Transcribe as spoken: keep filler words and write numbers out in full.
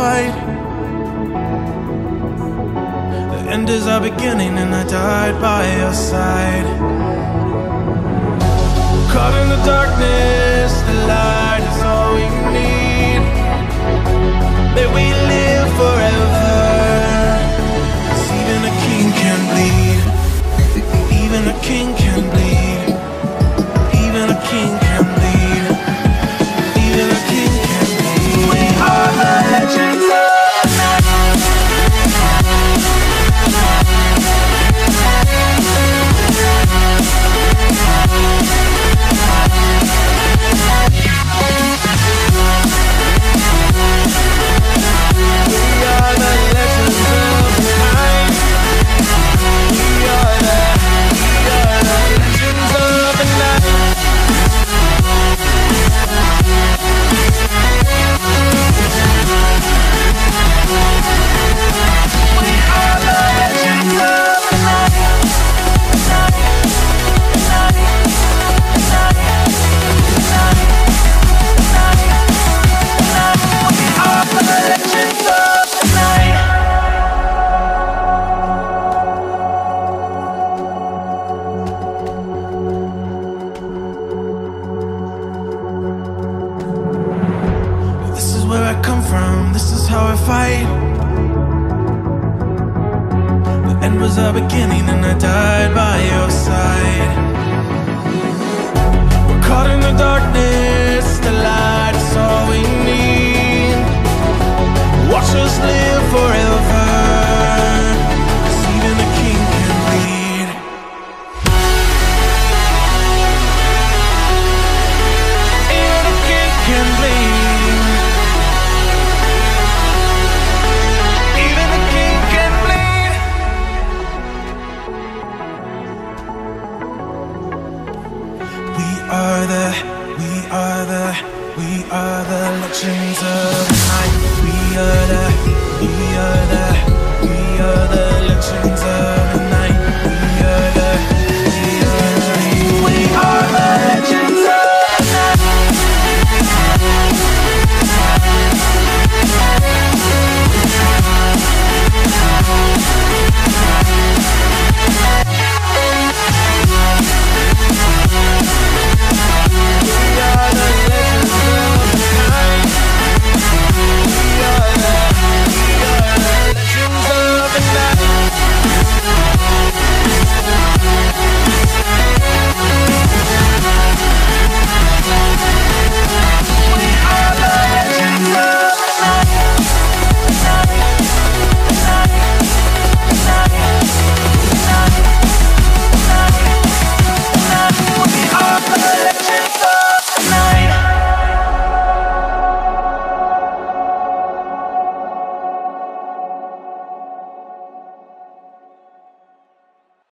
fight. The end is our beginning, and I died by your side. Caught in the darkness, the light is all we need. May we live forever, 'cause even a king can bleed. Even a king can bleed. Even a king can bleed. Even a king can bleed. We are the legends of the night. Our beginning, and I died by your side. We're caught in the darkness, the light is all we need. Watch us live forever, 'cause even a king can bleed. Even a king can bleed. Are the, we are the, we are the legends of the night. We are the, we are the, we are the